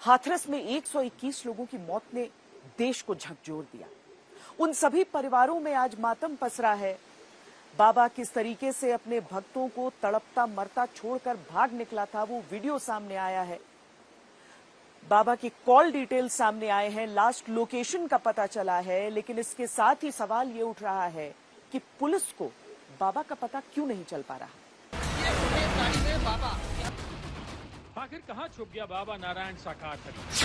हाथरस में 121 लोगों की मौत ने देश को झकझोर दिया। उन सभी परिवारों में आज मातम पसरा है। बाबा किस तरीके से अपने भक्तों को तड़पता मरता छोड़कर भाग निकला था, वो वीडियो सामने आया है। बाबा की कॉल डिटेल सामने आए हैं, लास्ट लोकेशन का पता चला है, लेकिन इसके साथ ही सवाल ये उठ रहा है कि पुलिस को बाबा का पता क्यों नहीं चल पा रहा। बाबा आखिर कहां छुप गया बाबा नारायण साकार खड़ी?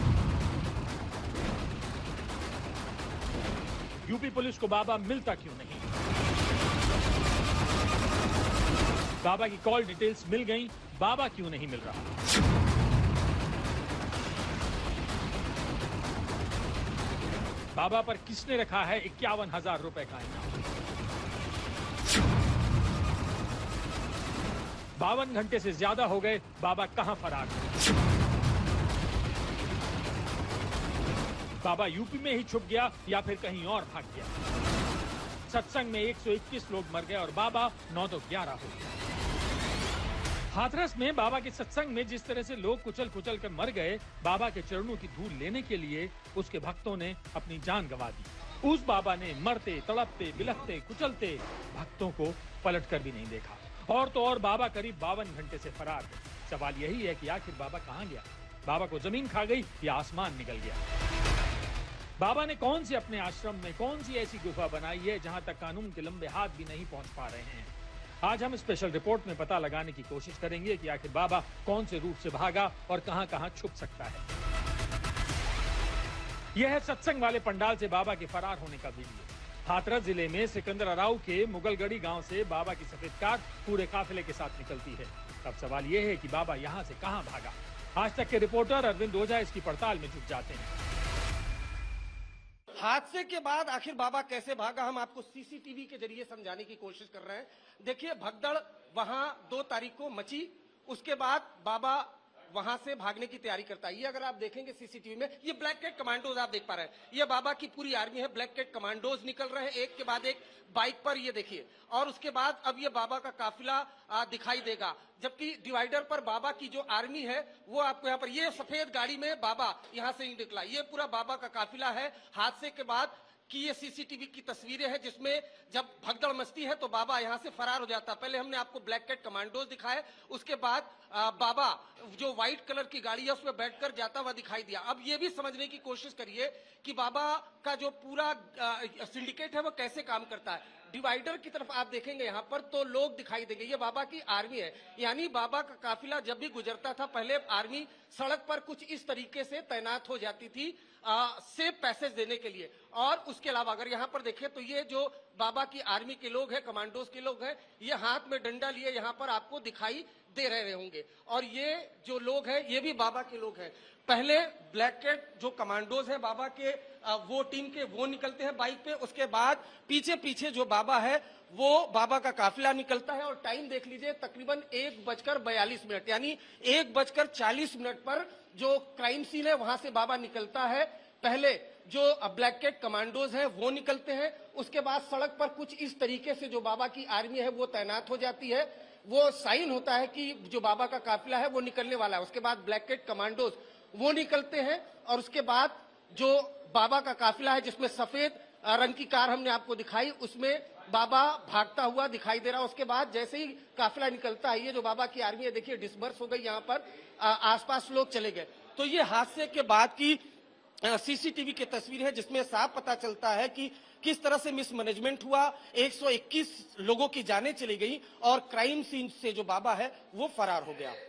यूपी पुलिस को बाबा मिलता क्यों नहीं? बाबा की कॉल डिटेल्स मिल गई, बाबा क्यों नहीं मिल रहा? बाबा पर किसने रखा है 51,000 रुपए का इनाम? 52 घंटे से ज्यादा हो गए, बाबा कहां फरार है? बाबा यूपी में ही छुप गया या फिर कहीं और भाग गया? सत्संग में 121 लोग मर गए और बाबा 9 तो 11 हो गए। हाथरस में बाबा के सत्संग में जिस तरह से लोग कुचल कुचल कर मर गए, बाबा के चरणों की धूल लेने के लिए उसके भक्तों ने अपनी जान गंवा दी। उस बाबा ने मरते तड़पते बिलखते कुचलते भक्तों को पलट कर भी नहीं देखा। और तो और बाबा करीब 52 घंटे से फरार है। सवाल यही है कि आखिर बाबा कहां गया? बाबा को जमीन खा गई या आसमान निकल गया? बाबा ने कौन से अपने आश्रम में कौन सी ऐसी गुफा बनाई है जहां तक कानून के लंबे हाथ भी नहीं पहुंच पा रहे हैं? आज हम स्पेशल रिपोर्ट में पता लगाने की कोशिश करेंगे कि आखिर बाबा कौन से रूट से भागा और कहां कहां छुप सकता है। यह है सत्संग वाले पंडाल से बाबा के फरार होने का वीडियो। हाथरस जिले में सिकंदर अराऊ के मुगलगढ़ी गांव से बाबा की सफेद कार पूरे काफिले के साथ निकलती है। अब सवाल यह है कि बाबा यहां से कहां भागा? आज तक के रिपोर्टर अरविंद ओझा इसकी पड़ताल में जुट जाते हैं। हादसे के बाद आखिर बाबा कैसे भागा, हम आपको सीसीटीवी के जरिए समझाने की कोशिश कर रहे हैं। देखिए, भगदड़ वहां 2 तारीख को मची, उसके बाद बाबा वहां से भागने की तैयारी करता है। ये अगर आप देखेंगे सीसीटीवी में, ये ब्लैक कैट कमांडोज आप देख पा रहे हैं, ये बाबा की पूरी आर्मी है। ब्लैक कैट कमांडोज निकल रहे हैं एक के बाद एक बाइक पर, ये देखिए। और उसके बाद अब ये बाबा का काफिला दिखाई देगा, जबकि डिवाइडर पर बाबा की जो आर्मी है वो आपको यहाँ पर, ये सफेद गाड़ी में बाबा यहाँ से ही निकला। ये पूरा बाबा का काफिला है। हादसे के बाद कि ये सीसीटीवी की तस्वीरें हैं जिसमें जब भगदड़ मचती है तो बाबा यहां से फरार हो जाता है। पहले हमने आपको ब्लैक कैट कमांडोज दिखाए, उसके बाद बाबा जो व्हाइट कलर की गाड़ी है उसमें बैठकर जाता हुआ दिखाई दिया। अब ये भी समझने की कोशिश करिए कि बाबा का जो पूरा सिंडिकेट है वो कैसे काम करता है। डिवाइडर की तरफ आप देखेंगे यहाँ पर तो लोग दिखाई देंगे, ये बाबा की आर्मी है। यानी बाबा का काफिला जब भी गुजरता था, पहले आर्मी सड़क पर कुछ इस तरीके से तैनात हो जाती थी सेफ पैसेज देने के लिए। और उसके अलावा अगर यहाँ पर देखें तो ये जो बाबा की आर्मी के लोग हैं, कमांडोज के लोग हैं, ये हाथ में डंडा लिए यहाँ पर आपको दिखाई दे रहे होंगे। और ये जो लोग हैं ये भी बाबा के लोग हैं। पहले ब्लैक कैट जो कमांडोज हैं बाबा के, वो टीम के, वो निकलते हैं बाइक पे। उसके बाद पीछे पीछे जो बाबा है वो बाबा का काफिला निकलता है। और टाइम देख लीजिए, तकरीबन 1:42, यानी 1:40 पर जो क्राइम सीन है वहां से बाबा निकलता है। पहले जो ब्लैक कैट कमांडोज हैं वो निकलते हैं, उसके बाद सड़क पर कुछ इस तरीके से जो बाबा की आर्मी है वो तैनात हो जाती है। वो साइन होता है कि जो बाबा का काफिला है वो निकलने वाला है। उसके बाद ब्लैक कैट कमांडोज वो निकलते हैं और उसके बाद जो बाबा का काफिला है जिसमें सफेद रंग की कार हमने आपको दिखाई, उसमें बाबा भागता हुआ दिखाई दे रहा है। उसके बाद जैसे ही काफिला निकलता है, ये जो बाबा की आर्मी है देखिए डिस्पर्स हो गई, यहाँ पर आसपास लोग चले गए। तो ये हादसे के बाद की सीसीटीवी की तस्वीर है जिसमें साफ पता चलता है कि किस तरह से मिसमैनेजमेंट हुआ। 121 लोगों की जानें चली गई और क्राइम सीन से जो बाबा है वो फरार हो गया।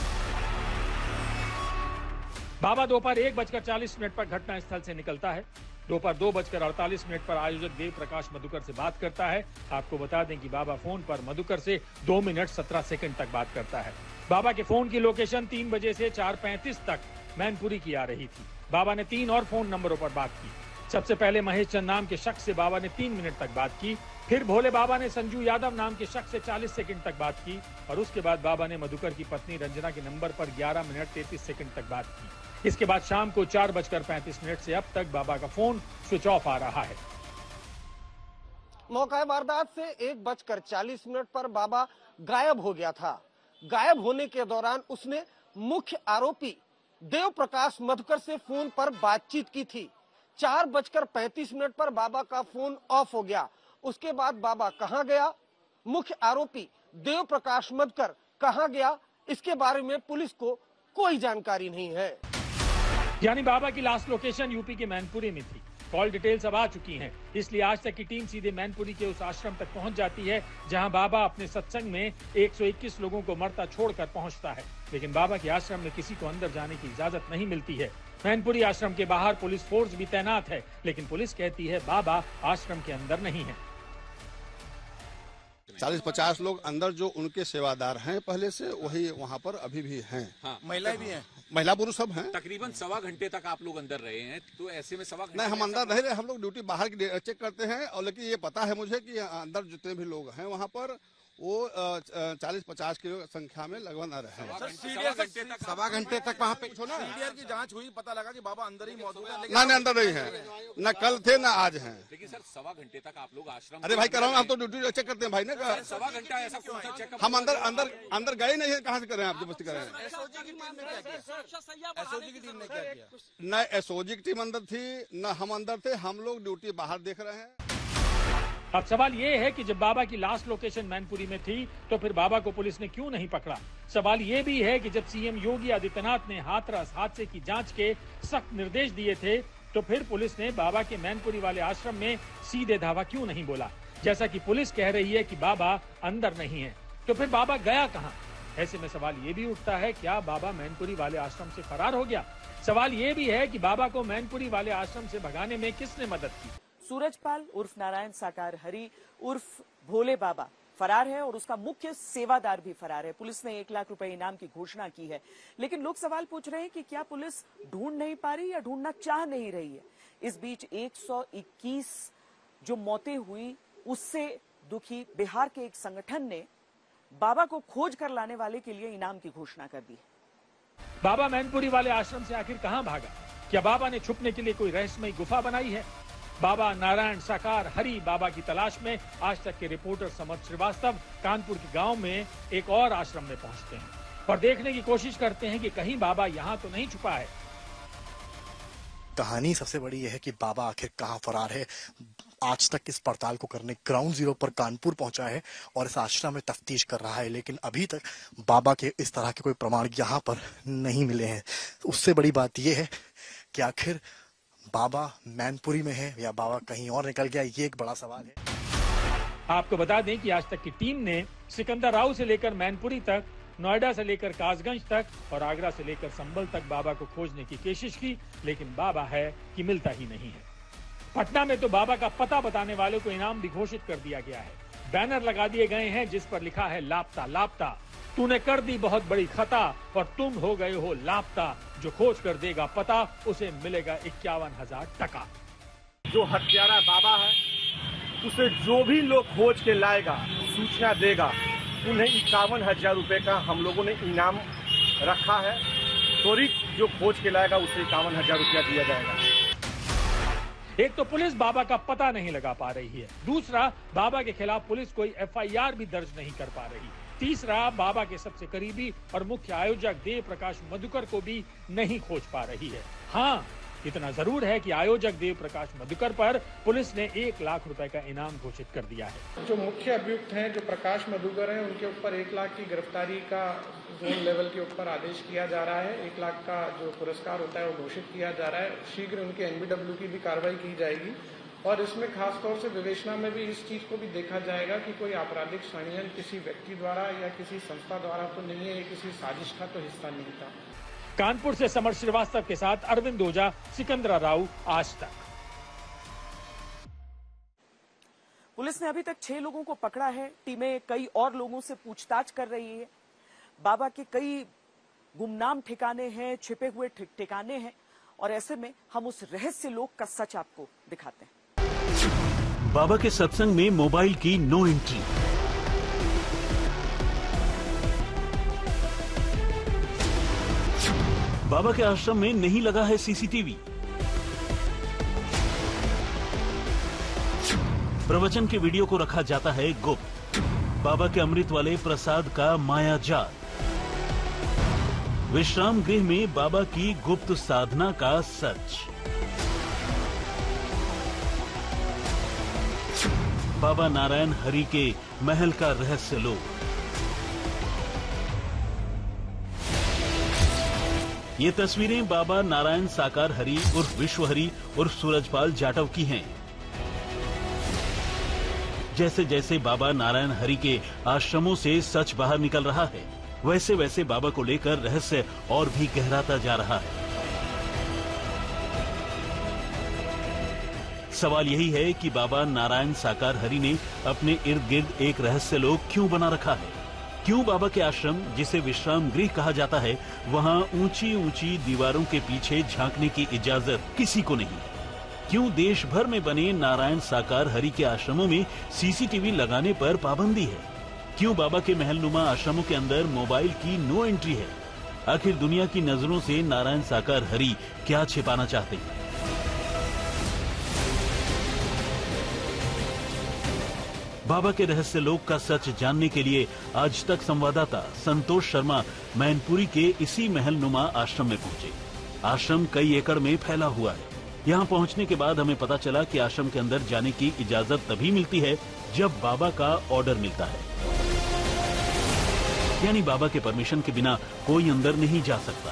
बाबा दोपहर 1:40 पर घटनास्थल से निकलता है। दोपहर 2:48 पर आयोजक देव प्रकाश मधुकर से बात करता है। आपको बता दें कि बाबा फोन पर मधुकर से 2 मिनट 17 सेकंड तक बात करता है। बाबा के फोन की लोकेशन 3 बजे से 4:35 तक मैनपुरी की आ रही थी। बाबा ने 3 और फोन नंबरों पर बात की। सबसे पहले महेश चंद नाम के शख्स से बाबा ने 3 मिनट तक बात की। फिर भोले बाबा ने संजू यादव नाम के शख्स से 40 सेकंड तक बात की और उसके बाद बाबा ने मधुकर की पत्नी रंजना के नंबर पर 11 मिनट 33 सेकंड तक बात की। इसके बाद शाम को 4:35 से अब तक बाबा का फोन स्विच ऑफ आ रहा है। मौका वारदात से 1:40 पर बाबा गायब हो गया था। गायब होने के दौरान उसने मुख्य आरोपी देव प्रकाश मधुकर से फोन पर बातचीत की थी। 4:35 पर बाबा का फोन ऑफ हो गया। उसके बाद बाबा कहां गया, मुख्य आरोपी देव प्रकाश मधुकर कहां गया, इसके बारे में पुलिस को कोई जानकारी नहीं है। यानी बाबा की लास्ट लोकेशन यूपी के मैनपुरी में थी। कॉल डिटेल्स अब आ चुकी हैं, इसलिए आज तक की टीम सीधे मैनपुरी के उस आश्रम तक पहुंच जाती है जहां बाबा अपने सत्संग में 121 लोगों को मरता छोड़कर पहुंचता है। लेकिन बाबा के आश्रम में किसी को अंदर जाने की इजाजत नहीं मिलती है। मैनपुरी आश्रम के बाहर पुलिस फोर्स भी तैनात है, लेकिन पुलिस कहती है बाबा आश्रम के अंदर नहीं है। 40-50 लोग अंदर जो उनके सेवादार हैं पहले से, वही वहाँ पर अभी भी हैं। हाँ, महिलाएं भी हैं, महिला पुरुष सब हैं। तकरीबन 1.25 घंटे तक आप लोग अंदर रहे हैं, तो ऐसे में 1.25 घंटे नहीं, हम अंदर नहीं रहे, हम लोग ड्यूटी बाहर की चेक करते हैं। और लेकिन ये पता है मुझे कि अंदर जितने भी लोग हैं वहाँ पर वो 40-50 की संख्या में लगभग न रहे। 1.25 घंटे तक वहाँ पे सीडीआर की जांच हुई, पता लगा कि बाबा अंदर ही मौजूद है, लेकिन ना अंदर नहीं है, न कल थे न आज हैं। लेकिन सर 1.25 घंटे तक आप लोग आश्रम, अरे भाई कर रहा हूँ, हम तो ड्यूटी चेक करते हैं भाई ने। 1.25 घंटा ऐसा कौन सा चेकअप? हम अंदर गए नहीं है, कहाँ से कर रहे हैं आप, जबरदस्ती कर रहे हैं। एसओजी की टीम ने क्या किया? एसओजी की टीम ने क्या किया? न एसओजी की टीम अंदर थी, न हम अंदर थे, हम लोग ड्यूटी बाहर देख रहे हैं। अब सवाल ये है कि जब बाबा की लास्ट लोकेशन मैनपुरी में थी तो फिर बाबा को पुलिस ने क्यों नहीं पकड़ा। सवाल ये भी है कि जब सीएम योगी आदित्यनाथ ने हाथरस हादसे की जांच के सख्त निर्देश दिए थे तो फिर पुलिस ने बाबा के मैनपुरी वाले आश्रम में सीधे धावा क्यों नहीं बोला। जैसा कि पुलिस कह रही है कि बाबा अंदर नहीं है, तो फिर बाबा गया कहां। ऐसे में सवाल ये भी उठता है, क्या बाबा मैनपुरी वाले आश्रम से फरार हो गया। सवाल ये भी है कि बाबा को मैनपुरी वाले आश्रम से भगाने में किसने मदद की। सूरजपाल उर्फ नारायण साकार हरि उर्फ भोले बाबा फरार है और उसका मुख्य सेवादार भी फरार है। पुलिस ने 1 लाख रुपए इनाम की घोषणा की है, लेकिन लोग सवाल पूछ रहे हैं कि क्या पुलिस ढूंढ नहीं पा रही या ढूंढना चाह नहीं रही है। इस बीच 121 जो मौतें हुई उससे दुखी बिहार के एक संगठन ने बाबा को खोज कर लाने वाले के लिए इनाम की घोषणा कर दी है। बाबा मैनपुरी वाले आश्रम से आखिर कहां भागा। क्या बाबा ने छुपने के लिए कोई रहस्यमय गुफा बनाई है। बाबा नारायण साकार हरि बाबा की तलाश में आज तक के रिपोर्टर समर्थ श्रीवास्तव कानपुर के गांव में एक और आश्रम में पहुंचते हैं और देखने की कोशिश करते हैं कि कहीं बाबा यहां तो नहीं छुपा है। कहानी सबसे बड़ी यह है कि बाबा आखिर कहां फरार है। आज तक इस पड़ताल को करने ग्राउंड जीरो पर कानपुर पहुंचा है और इस आश्रम में तफ्तीश कर रहा है, लेकिन अभी तक बाबा के इस तरह के कोई प्रमाण यहां पर नहीं मिले हैं। उससे बड़ी बात यह है कि आखिर बाबा मैनपुरी में है या बाबा कहीं और निकल गया, ये एक बड़ा सवाल है। आपको बता दें कि आज तक की टीम ने सिकंदर राव से लेकर मैनपुरी तक, नोएडा से लेकर कासगंज तक और आगरा से लेकर संभल तक बाबा को खोजने की कोशिश की, लेकिन बाबा है कि मिलता ही नहीं है। पटना में तो बाबा का पता बताने वालों को इनाम भी घोषित कर दिया गया है। बैनर लगा दिए गए हैं जिस पर लिखा है लापता लापता, तूने कर दी बहुत बड़ी खता और तुम हो गए हो लापता, जो खोज कर देगा पता उसे मिलेगा 51,000 टका। जो हत्यारा बाबा है उसे जो भी लोग खोज के लाएगा, सूचना देगा, उन्हें 51,000 रुपए का हम लोगों ने इनाम रखा है। त्वरित जो खोज के लाएगा उसे 51,000 रुपया दिया जाएगा। एक तो पुलिस बाबा का पता नहीं लगा पा रही है, दूसरा बाबा के खिलाफ पुलिस कोई FIR भी दर्ज नहीं कर पा रही, तीसरा बाबा के सबसे करीबी और मुख्य आयोजक देव प्रकाश मधुकर को भी नहीं खोज पा रही है। हाँ, इतना जरूर है कि आयोजक देव प्रकाश मधुकर पर पुलिस ने 1 लाख रुपए का इनाम घोषित कर दिया है। जो मुख्य अभियुक्त हैं, जो प्रकाश मधुकर हैं, उनके ऊपर 1 लाख की गिरफ्तारी का जोन लेवल के ऊपर आदेश किया जा रहा है। 1 लाख का जो पुरस्कार होता है वो घोषित किया जा रहा है। शीघ्र उनके NBW की भी कार्रवाई की जाएगी और इसमें खासतौर से विवेचना में भी इस चीज को भी देखा जाएगा कि कोई आपराधिक षड्यंत्र किसी व्यक्ति द्वारा या किसी संस्था द्वारा तो नहीं है, ये किसी साजिश का तो हिस्सा नहीं था। कानपुर से समर श्रीवास्तव के साथ अरविंद ओझा, सिकंदरा राव, आज तक। पुलिस ने अभी तक 6 लोगों को पकड़ा है। टीमें कई और लोगों से पूछताछ कर रही है। बाबा के कई गुमनाम ठिकाने हैं, छिपे हुए ठिकाने हैं और ऐसे में हम उस रहस्य लोक का सच आपको दिखाते हैं। बाबा के सत्संग में मोबाइल की नो एंट्री। बाबा के आश्रम में नहीं लगा है CCTV। प्रवचन के वीडियो को रखा जाता है गुप्त। बाबा के अमृत वाले प्रसाद का माया जाल। विश्राम गृह में बाबा की गुप्त साधना का सच। बाबा नारायण हरि के महल का रहस्य लो। ये तस्वीरें बाबा नारायण साकार हरि उर्फ विश्व हरि उर्फ सूरजपाल जाटव की हैं। जैसे जैसे बाबा नारायण हरि के आश्रमों से सच बाहर निकल रहा है, वैसे वैसे बाबा को लेकर रहस्य और भी गहराता जा रहा है। सवाल यही है कि बाबा नारायण साकार हरि ने अपने इर्द गिर्द एक रहस्य लोक क्यों बना रखा है? क्यों बाबा के आश्रम, जिसे विश्राम गृह कहा जाता है, वहां ऊंची ऊंची दीवारों के पीछे झांकने की इजाजत किसी को नहीं? क्यों देश भर में बने नारायण साकार हरि के आश्रमों में सीसीटीवी लगाने पर पाबंदी है? क्यों बाबा के महलनुमा आश्रमों के अंदर मोबाइल की नो एंट्री है? आखिर दुनिया की नजरों से नारायण साकार हरि क्या छिपाना चाहते हैं? बाबा के रहस्य लोक का सच जानने के लिए आज तक संवाददाता संतोष शर्मा मैनपुरी के इसी महलनुमा आश्रम में पहुंचे। आश्रम कई एकड़ में फैला हुआ है। यहाँ पहुंचने के बाद हमें पता चला कि आश्रम के अंदर जाने की इजाजत तभी मिलती है जब बाबा का ऑर्डर मिलता है, यानी बाबा के परमिशन के बिना कोई अंदर नहीं जा सकता।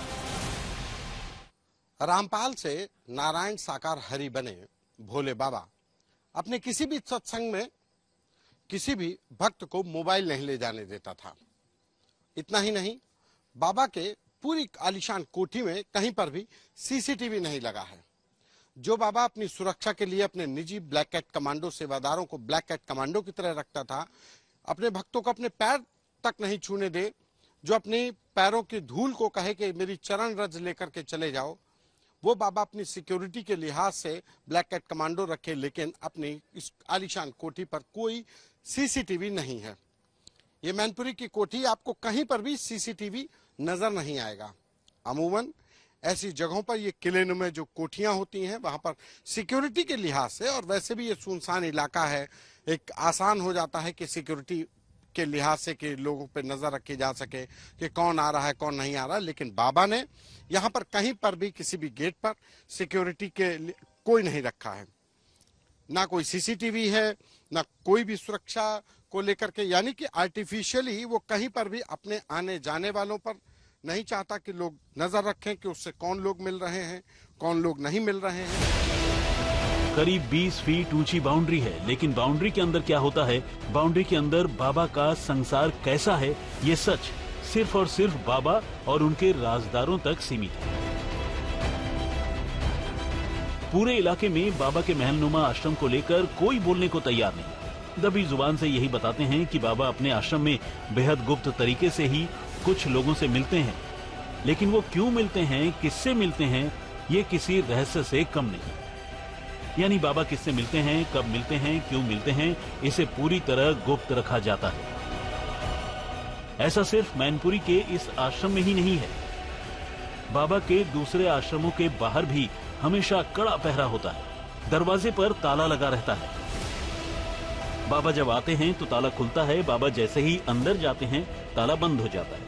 रामपाल से नारायण साकार हरि बने भोले बाबा अपने किसी भी सत्संग में किसी भी भक्त को मोबाइल नहीं ले जाने देता था। इतना ही नहीं, बाबा के पूरी आलीशान कोठी में कहीं पर भी सीसीटीवी नहीं लगा है। जो बाबा अपनी सुरक्षा के लिए अपने निजी ब्लैक कैट कमांडो सेवादारों को ब्लैक कैट कमांडो की तरह रखता था, अपने भक्तों को अपने पैर तक नहीं छूने दे, जो अपने पैरों की धूल को कहे कि मेरी चरण रज लेकर के चले जाओ, वो बाबा अपनी सिक्योरिटी के लिहाज से ब्लैक कैट कमांडो रखे, लेकिन अपनी इस आलीशान कोठी पर कोई सीसीटीवी नहीं है। ये मैनपुरी की कोठी आपको कहीं पर भी सीसीटीवी नजर नहीं आएगा। अमूमन ऐसी जगहों पर ये किले में जो कोठियां होती हैं वहां पर सिक्योरिटी के लिहाज से, और वैसे भी ये सुनसान इलाका है, एक आसान हो जाता है कि सिक्योरिटी के लिहाज से कि लोगों पे नजर रखी जा सके कि कौन आ रहा है कौन नहीं आ रहा। लेकिन बाबा ने यहाँ पर कहीं पर भी किसी भी गेट पर सिक्योरिटी के कोई नहीं रखा है, ना कोई सीसीटीवी है, ना कोई भी सुरक्षा को लेकर के, यानी कि आर्टिफिशियली वो कहीं पर भी अपने आने जाने वालों पर नहीं चाहता कि लोग नजर रखें कि उससे कौन लोग मिल रहे हैं कौन लोग नहीं मिल रहे हैं। करीब 20 फीट ऊंची बाउंड्री है, लेकिन बाउंड्री के अंदर क्या होता है, बाउंड्री के अंदर बाबा का संसार कैसा है, ये सच सिर्फ और सिर्फ बाबा और उनके राजदारों तक सीमित है। पूरे इलाके में बाबा के महलनुमा आश्रम को लेकर कोई बोलने को तैयार नहीं। दबी जुबान से यही बताते हैं कि बाबा अपने आश्रम में बेहद गुप्त तरीके से ही कुछ लोगों से मिलते हैं, लेकिन वो क्यों मिलते हैं, किससे मिलते हैं, ये किसी रहस्य से कम नहीं। यानी बाबा किससे मिलते हैं, कब मिलते हैं, क्यों मिलते हैं, इसे पूरी तरह गुप्त रखा जाता है। ऐसा सिर्फ मैनपुरी के इस आश्रम में ही नहीं है, बाबा के दूसरे आश्रमों के बाहर भी हमेशा कड़ा पहरा होता है। दरवाजे पर ताला लगा रहता है। बाबा जब आते हैं तो ताला खुलता है, बाबा जैसे ही अंदर जाते हैं ताला बंद हो जाता है।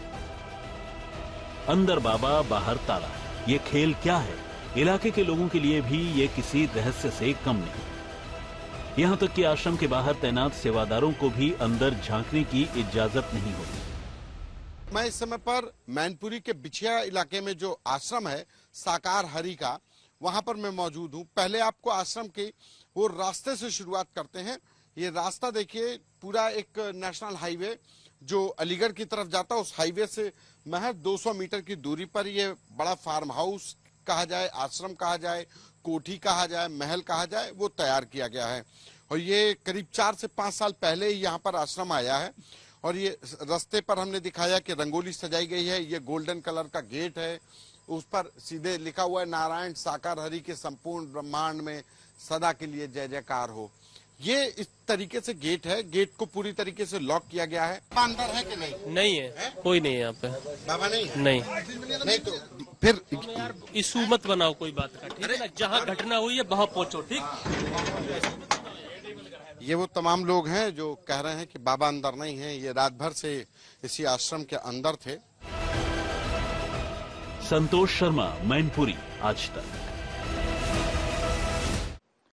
अंदर बाबा, बाहर ताला, ये खेल क्या है? इलाके के लोगों के लिए भी ये किसी रहस्य से कम नहीं। यहाँ तक कि आश्रम के बाहर तैनात सेवादारों को भी अंदर झांकने की इजाजत नहीं होती। मैं इस समय पर मैनपुरी के बिछिया इलाके में जो आश्रम है साकार हरि का, वहां पर मैं मौजूद हूँ। पहले आपको आश्रम के वो रास्ते से शुरुआत करते हैं। ये रास्ता देखिए, पूरा एक नेशनल हाईवे जो अलीगढ़ की तरफ जाता है, उस हाईवे से महज 200 मीटर की दूरी पर ये बड़ा फार्म हाउस कहा जाए, आश्रम कहा जाए, कोठी कहा जाए, महल कहा जाए, वो तैयार किया गया है। और ये करीब 4 से 5 साल पहले ही यहाँ पर आश्रम आया है। और ये रास्ते पर हमने दिखाया कि रंगोली सजाई गई है। ये गोल्डन कलर का गेट है, उस पर सीधे लिखा हुआ है नारायण साकार हरि के संपूर्ण ब्रह्मांड में सदा के लिए जय जयकार हो। ये इस तरीके से गेट है। गेट को पूरी तरीके से लॉक किया गया है। अंदर है कि नहीं? नहीं है, कोई नहीं है यहाँ पे। बाबा नहीं? नहीं तो फिर यार इशू मत बनाओ कोई बात का, ठीक है ना? जहाँ घटना हुई है वहाँ पहुँचो, ठीक। ये वो तमाम लोग हैं जो कह रहे हैं कि बाबा अंदर नहीं है। ये रात भर से इसी आश्रम के अंदर थे। संतोष शर्मा, मैनपुरी, आज तक।